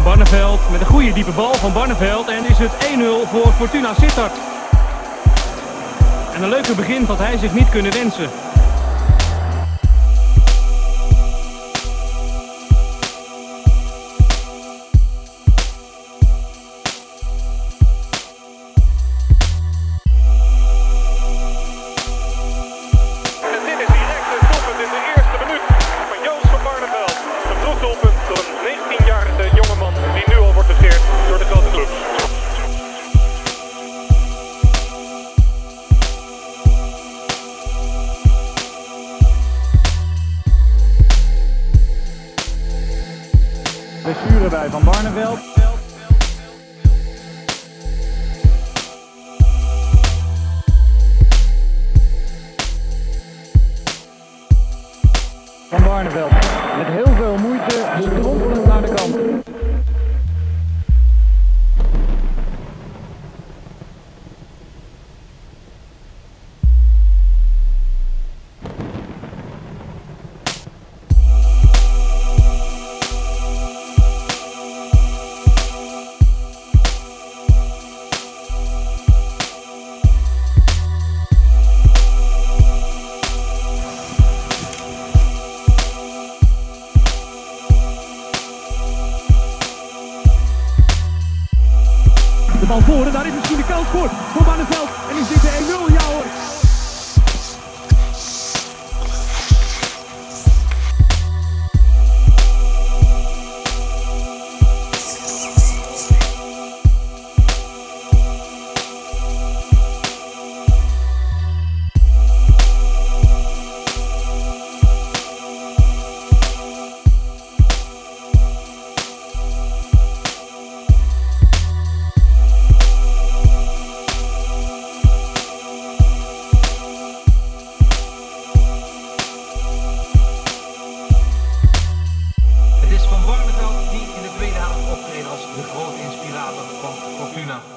Barneveld met een goede diepe bal van Barneveld en is het 1-0 voor Fortuna Sittard. En een leuker begin had hij zich niet kunnen wensen. Blessure bij Van Barneveld. Van Barneveld met heel veel moeite strompelend naar de kant. De bal voor en daar is misschien de kans voor Barneveld. En is dit de 1-0? Ja hoor. Het is Van Barneveld die in de tweede helft optreedt als de grote inspirator van Fortuna.